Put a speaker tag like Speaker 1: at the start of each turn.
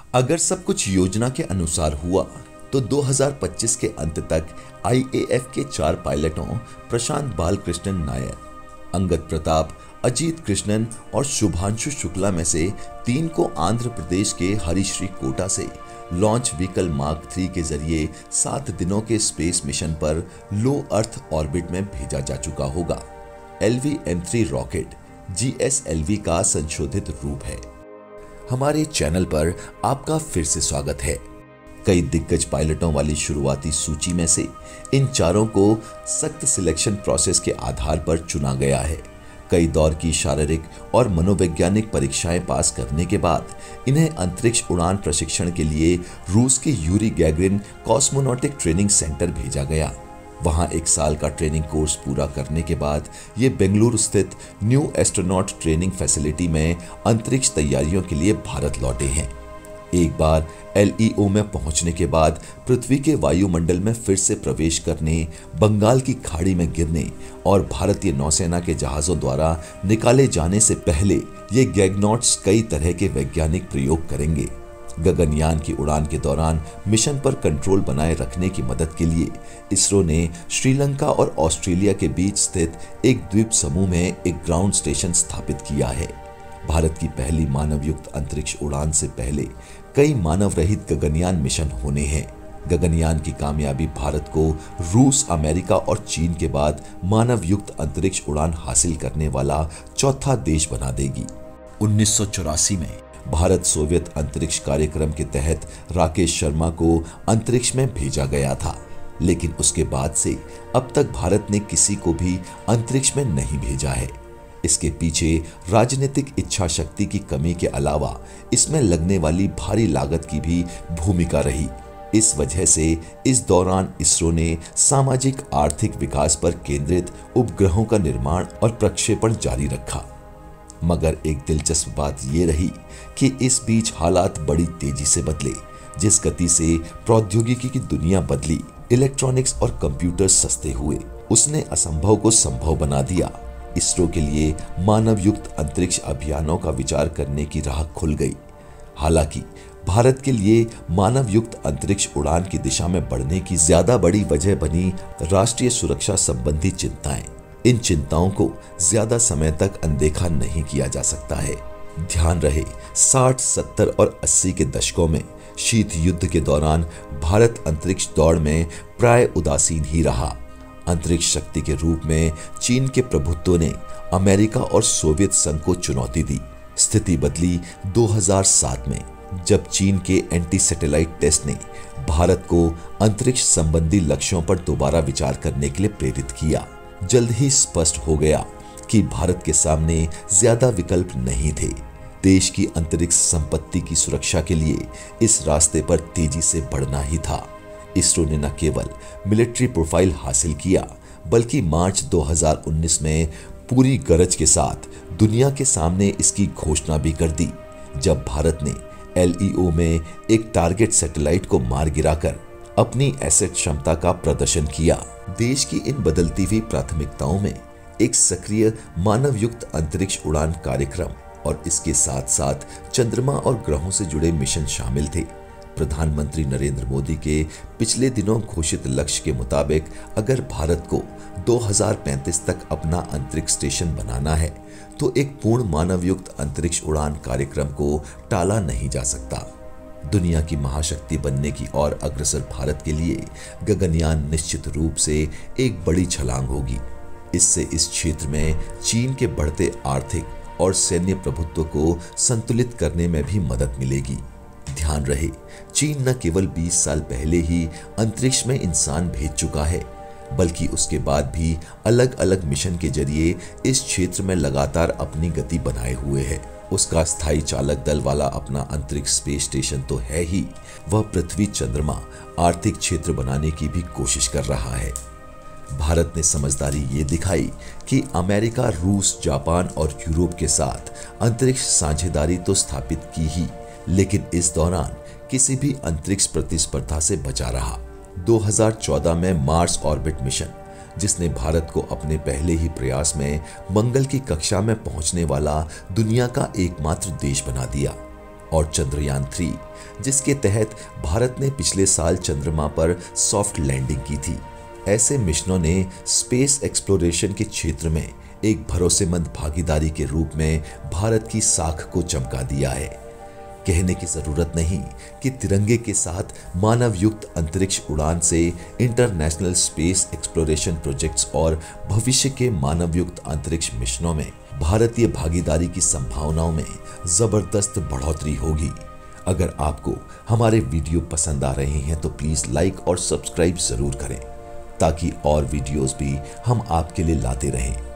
Speaker 1: अगर सब कुछ योजना के अनुसार हुआ तो 2025 के अंत तक आईएएफ के 4 पायलटों प्रशांत बालकृष्णन नायर, अंगद प्रताप, अजीत कृष्णन और शुभांशु शुक्ला में से 3 को आंध्र प्रदेश के हरिश्रीकोटा से लॉन्च व्हीकल मार्क 3 के जरिए 7 दिनों के स्पेस मिशन पर लो अर्थ ऑर्बिट में भेजा जा चुका होगा। LV-M3 रॉकेट GSLV का संशोधित रूप है। हमारे चैनल पर आपका फिर से स्वागत है। कई दिग्गज पायलटों वाली शुरुआती सूची में से इन चारों को सख्त सिलेक्शन प्रोसेस के आधार पर चुना गया है। कई दौर की शारीरिक और मनोवैज्ञानिक परीक्षाएं पास करने के बाद इन्हें अंतरिक्ष उड़ान प्रशिक्षण के लिए रूस के Yuri Gagarin cosmonautic training centre भेजा गया। वहां 1 साल का ट्रेनिंग कोर्स पूरा करने के बाद ये बेंगलुरु स्थित न्यू एस्ट्रोनॉट ट्रेनिंग फैसिलिटी में अंतरिक्ष तैयारियों के लिए भारत लौटे हैं। एक बार LEO में पहुंचने के बाद पृथ्वी के वायुमंडल में फिर से प्रवेश करने, बंगाल की खाड़ी में गिरने और भारतीय नौसेना के जहाजों द्वारा निकाले जाने से पहले ये गैगनॉट्स कई तरह के वैज्ञानिक प्रयोग करेंगे। गगनयान की उड़ान के दौरान मिशन पर कंट्रोल बनाए रखने की मदद के लिए इसरो ने श्रीलंका और ऑस्ट्रेलिया के बीच स्थित एक द्वीप समूह में एक ग्राउंड स्टेशन स्थापित किया है। भारत की पहली मानवयुक्त अंतरिक्ष उड़ान से पहले कई मानव रहित गगनयान मिशन होने हैं। गगनयान की कामयाबी भारत को रूस, अमेरिका और चीन के बाद मानवयुक्त अंतरिक्ष उड़ान हासिल करने वाला चौथा देश बना देगी। 1984 में भारत सोवियत अंतरिक्ष कार्यक्रम के तहत राकेश शर्मा को अंतरिक्ष में भेजा गया था, लेकिन उसके बाद से अब तक भारत ने किसी को भी अंतरिक्ष में नहीं भेजा है। इसके पीछे राजनीतिक इच्छा शक्ति की कमी के अलावा इसमें लगने वाली भारी लागत की भी भूमिका रही। इस वजह से इस दौरान इसरो ने सामाजिक आर्थिक विकास पर केंद्रित उपग्रहों का निर्माण और प्रक्षेपण जारी रखा। मगर एक दिलचस्प बात यह रही कि इस बीच हालात बड़ी तेजी से बदले। जिस गति से प्रौद्योगिकी की दुनिया बदली, इलेक्ट्रॉनिक्स और कंप्यूटर सस्ते हुए, उसने असंभव को संभव बना दिया। इसरो के लिए मानव युक्त अंतरिक्ष अभियानों का विचार करने की राह खुल गई। हालांकि भारत के लिए मानव युक्त अंतरिक्ष उड़ान की दिशा में बढ़ने की ज्यादा बड़ी वजह बनी राष्ट्रीय सुरक्षा संबंधी चिंताएं। इन चिंताओं को ज्यादा समय तक अनदेखा नहीं किया जा सकता है। ध्यान रहे, 60, 70 और 80 के दशकों में शीत युद्ध के दौरान भारत अंतरिक्ष दौड़ में प्राय उदासीन ही रहा। अंतरिक्ष शक्ति के रूप में चीन के प्रभुत्व ने अमेरिका और सोवियत संघ को चुनौती दी। स्थिति बदली 2007 में, जब चीन के एंटी सैटेलाइट टेस्ट ने भारत को अंतरिक्ष संबंधी लक्ष्यों पर दोबारा विचार करने के लिए प्रेरित किया। जल्द ही स्पष्ट हो गया कि भारत के सामने ज्यादा विकल्प नहीं थे। देश की अंतरिक्ष संपत्ति की सुरक्षा के लिए इस रास्ते पर तेजी से बढ़ना ही था। इसरो ने न केवल मिलिट्री प्रोफाइल हासिल किया, बल्कि मार्च 2019 में पूरी गरज के साथ दुनिया के सामने इसकी घोषणा भी कर दी, जब भारत ने LEO में एक टारगेट सैटेलाइट को मार गिराकर अपनी एसेट क्षमता का प्रदर्शन किया। देश की इन बदलती हुई प्राथमिकताओं में एक सक्रिय मानवयुक्त अंतरिक्ष उड़ान कार्यक्रम और इसके साथ साथ चंद्रमा और ग्रहों से जुड़े मिशन शामिल थे। प्रधानमंत्री नरेंद्र मोदी के पिछले दिनों घोषित लक्ष्य के मुताबिक अगर भारत को 2035 तक अपना अंतरिक्ष स्टेशन बनाना है, तो एक पूर्ण मानवयुक्त अंतरिक्ष उड़ान कार्यक्रम को टाला नहीं जा सकता। दुनिया की महाशक्ति बनने की ओर अग्रसर भारत के लिए गगनयान निश्चित रूप से एक बड़ी छलांग होगी। इससे इस क्षेत्र में चीन के बढ़ते आर्थिक और सैन्य प्रभुत्व को संतुलित करने में भी मदद मिलेगी। ध्यान रहे, चीन न केवल 20 साल पहले ही अंतरिक्ष में इंसान भेज चुका है, बल्कि उसके बाद भी अलग अलग मिशन के जरिए इस क्षेत्र में लगातार अपनी गति बनाए हुए है। उसका स्थायी चालक दल वाला अपना अंतरिक्ष स्पेस स्टेशन तो है ही, वह पृथ्वी, चंद्रमा, आर्थिक क्षेत्र बनाने की भी कोशिश कर रहा है। भारत ने समझदारी ये दिखाई कि अमेरिका, रूस, जापान और यूरोप के साथ अंतरिक्ष साझेदारी तो स्थापित की ही, लेकिन इस दौरान किसी भी अंतरिक्ष प्रतिस्पर्धा से बचा रहा। 2014 में मार्स ऑर्बिट मिशन, जिसने भारत को अपने पहले ही प्रयास में मंगल की कक्षा में पहुंचने वाला दुनिया का एकमात्र देश बना दिया। और चंद्रयान 3, जिसके तहत भारत ने पिछले साल चंद्रमा पर सॉफ्ट लैंडिंग की थी। ऐसे मिशनों ने स्पेस एक्सप्लोरेशन के क्षेत्र में एक भरोसेमंद भागीदारी के रूप में भारत की साख को चमका दिया है। कहने की जरूरत नहीं कि तिरंगे के साथ मानव युक्त अंतरिक्ष उड़ान से इंटरनेशनल स्पेस एक्सप्लोरेशन प्रोजेक्ट्स और भविष्य के मानव युक्त अंतरिक्ष मिशनों में भारतीय भागीदारी की संभावनाओं में जबरदस्त बढ़ोतरी होगी। अगर आपको हमारे वीडियो पसंद आ रहे हैं तो प्लीज लाइक और सब्सक्राइब जरूर करें, ताकि और वीडियोस भी हम आपके लिए लाते रहें।